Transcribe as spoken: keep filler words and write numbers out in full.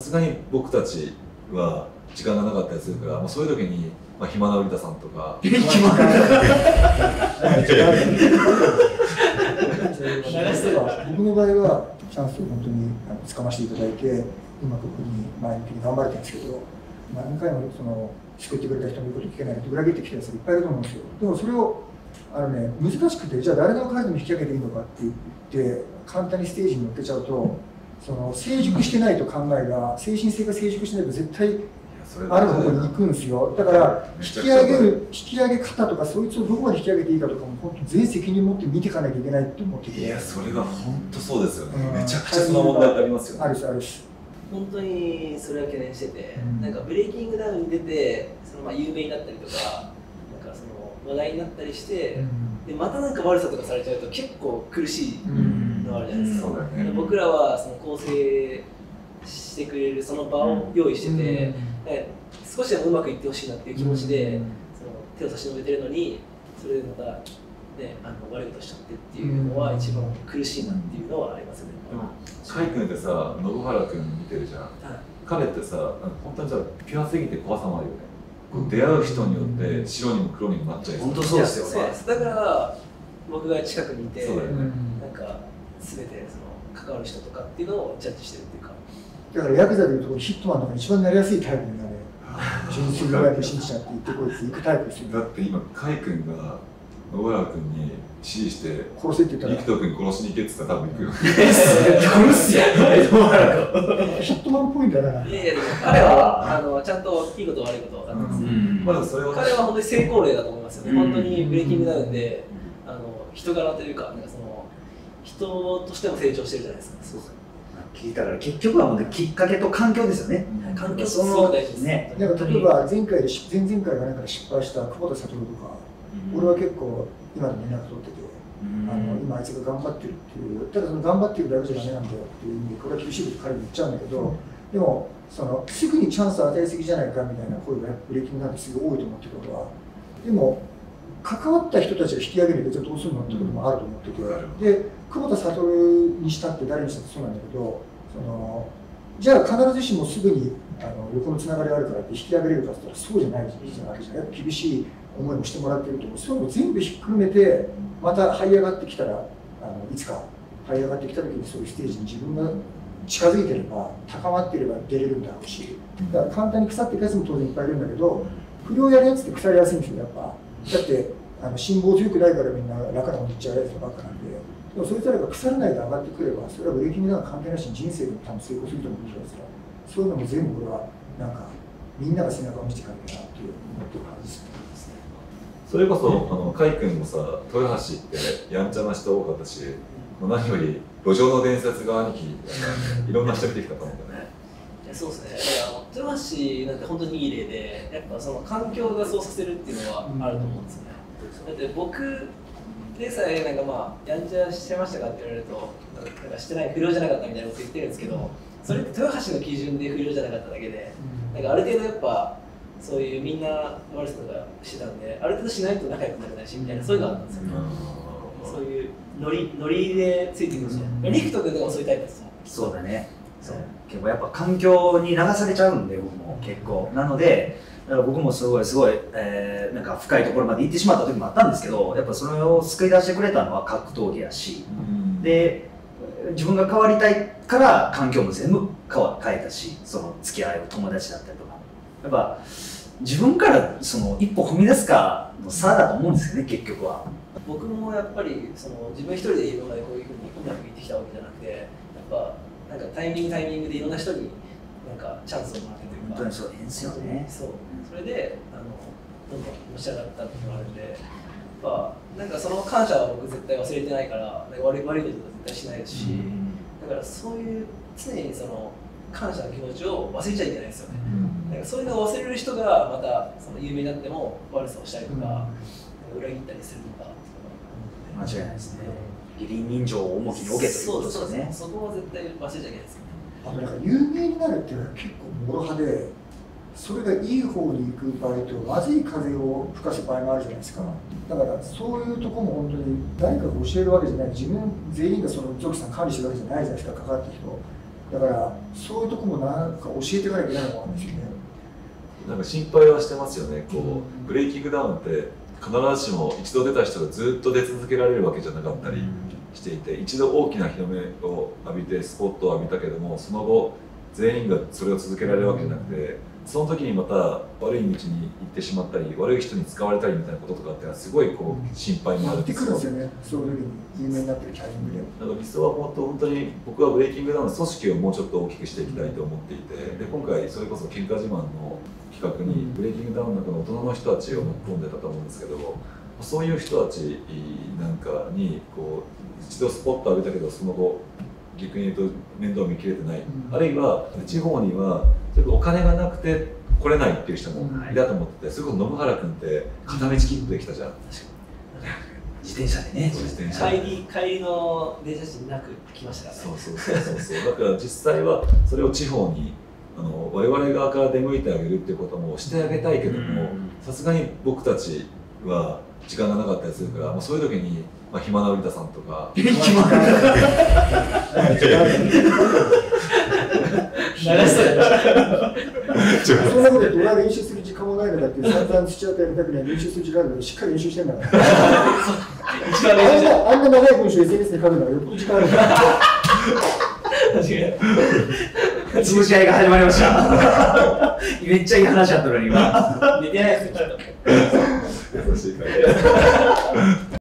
すがに僕たちは時間がなかったりするから、まあ、そういう時に、まあ、暇なウリタさんとか暇な僕の場合はチャンスを本当につかませていただいて今ここに前向きに頑張れてるんですけど、何回もその救ってくれた人の言うこと聞けないと裏切ってきたやつがいっぱいいると思うんですよ。でもそれをあの、ね、難しくて、じゃあ誰のカードも引き上げていいのかって言って簡単にステージに乗っけちゃうと、その成熟してないと考えが精神性が成熟してないと絶対ある方向に行くんですよ。だから引き上げる引き上げ方とかそいつをどこまで引き上げていいかとかも本当全責任持って見ていかなきゃいけないって思ってて。 いやそれが本当そうですよね、うん、めちゃくちゃその問題ありますよね。 あるしあるし本当にそれは懸念してて、うん、なんかブレイキングダウンに出てそのまあ有名になったりとか、なんかその話題になったりして、うん、でまたなんか悪さとかされちゃうと結構苦しいのあるじゃないですか。うん、僕らはその構成してくれるその場を用意してて、うん、少しでもうまくいってほしいなっていう気持ちで、うん、その手を差し伸べてるのに、それでまた、ね、あの悪いことしちゃってっていうのは一番苦しいなっていうのはありますよね。 カイ君ってさ、信原君見てるじゃん、はい、彼ってさ、本当にさ、ピュアすぎて怖さもあるよね。こう出会う人によって白にも黒にもなっちゃいそう。 本当そうですよね。だから僕が近くにいて、そうだよね、なんか全てその関わる人とかっていうのをジャッジしてるっていうか。 だからヤクザでいうとヒットマンとか一番なりやすいタイプになる。純粋な不審者って言ってこいつ行くタイプですよ。 だって今カイ君が信原君に指示して殺せって言ったら陸斗君殺しに行けって言ったら多分行くよ。 殺すやん。 ヒットマンっぽいんだな。 いやいやでも彼はあのちゃんといいこと悪いこと分かってます。まだそれは彼は本当に成功例だと思いますよね。本当にブレイキングダウンであの人柄というか、なんかその人としても成長してるじゃないですか。そうそう。 聞いたから結局はもうきっかけと環境ですよね。 環境すごく大事ですね。 なんか例えば前回で前々回がなんか失敗した久保田悟とか、俺は結構今でも連絡取ってて、あの今あいつが頑張ってるっていう、ただその頑張ってるだけじゃダメなんだよっていう意味でこれは厳しいこと彼に言っちゃうんだけど、でもそのすぐにチャンスを与えすぎじゃないかみたいな声がブレイキングなんてすごい多いと思ってることは、でも関わった人たちが引き上げる別にどうするのってこともあると思ってて、で久保田悟にしたって誰にしたってそうなんだけど、そのじゃあ必ずしもすぐにあの横のつながりがあるからって引き上げれるかって言ったらそうじゃないじゃないですか。やっぱ厳しい思いもしてもらっていると思う。そういうのを全部ひっくるめてまた這い上がってきたら、あのいつか這い上がってきた時にそういうステージに自分が近づいてれば高まっていれば出れるんだろうし、だから簡単に腐っていくやつも当然いっぱいいるんだけど、不良やるやつって腐りやすいんですよやっぱ。だってあの辛抱強くないからみんな楽なこと言っちゃうやつばっかなんで。でもそいつらが腐らないで上がってくれば、それはブレイキングダウン関係なしに人生でも多分成功すると思うんですよ。そういうのも全部俺はなんかみんなが背中を見せていかなきゃなって思ってる感じですね。 それこそあのカイ君もさ、豊橋ってやんちゃな人多かったし、何より路上の伝説が兄貴いろんな人見てきたと思うんだよね。 いやそうですね。だから豊橋なんて本当にいい例で、やっぱその環境がそうさせるっていうのはあると思うんですよね。だって僕でさえなんかまあやんちゃしてましたかって言われると、なんかしてない不良じゃなかったみたいなこと言ってるんですけど、それって豊橋の基準で不良じゃなかっただけで、なんかある程度やっぱそういうみんな悪さとかしてたんで、ある程度しないと仲良くなれないしみたいな、そういうのがあったんですよね。そういうノリノリでついてくるんですよ。リクト君とかもそういうタイプですよ。 そうだね。そう結構やっぱ環境に流されちゃうんで僕も結構なので。だから僕もすごいすごい、えー、なんか深いところまで行ってしまった時もあったんですけど、やっぱそれを救い出してくれたのは格闘技やし、うん、で自分が変わりたいから環境も全部変わ変えたし、その付き合いを友達だったりとか、やっぱ自分からその一歩踏み出すかの差だと思うんですよね結局は。 僕もやっぱりその自分一人で今までこういうふうにうまくいってきたわけじゃなくて、やっぱなんかタイミングタイミングでいろんな人になんかチャンスをもらってというか、 本当にそうですよね。 そうそれであのどんどんのし上がったっていうのがあるんで、やっぱなんかその感謝は僕絶対忘れてないから、なんか悪い悪いことは絶対しないですし、だからそういう常にその感謝の気持ちを忘れちゃいけないですよね。なんかそういうのを忘れる人がまたその有名になっても悪さをしたりとか、うん、裏切ったりするのか間違いないですね。義理人情を重きに置けということですよね。 そこは絶対忘れちゃいけないですよね。 あとなんか有名になるっていうのは結構もろ刃で、それがいい方に行く場合とまずい風を吹かす場合もあるじゃないですか。だからそういうとこも本当に誰かが教えるわけじゃない、自分全員がそのゾキさん管理してるわけじゃないじゃないですか、関わった人。 だからそういうとこもなんか教えていかなきゃいけないのかもしれないですよね。 なんか心配はしてますよね。こうブレイキングダウンって必ずしも一度出た人がずっと出続けられるわけじゃなかったりしていて、一度大きな日の目を浴びてスポットを浴びたけども、その後全員がそれを続けられるわけじゃなくて、その時にまた悪い道に行ってしまったり悪い人に使われたりみたいなこととかっていうのはすごいこう心配もあるんですよ。 やってくるんですよね、そういう時に有名になってるタイミングで。 だから理想は本当本当に僕はブレイキングダウンの組織をもうちょっと大きくしていきたいと思っていて、で今回それこそ喧嘩自慢の企画にブレイキングダウンの中の大人の人たちを巻き込んでたと思うんですけど、そういう人たちなんかにこう一度スポット浴びたけどその後逆に言うと面倒見きれてない、うん、あるいは地方にはお金がなくて来れないっていう人もいたと思ってて、それこそ信原君って片道切符で来たじゃん。 自転車でね。 自転車帰り帰りの電車賃なく来ましたからね。 そうそうそうそうだから実際はそれを地方にあの我々側から出向いてあげるっていうこともしてあげたいけども、さすがに僕たちは時間がなかったりするから、まあ、そういう時に、まあ、暇な売田さんとか暇な流したそんなこと言って俺は練習する時間もないのかって散々土屋とやりたくない練習する時間あるのにしっかり練習してんだから一番練習してあんな長い文章 エスエヌエス で書くのはよっぽど時間あるから確かに潰し合いが始まりましためっちゃいい話だったのに今寝てないですよきっと優しいから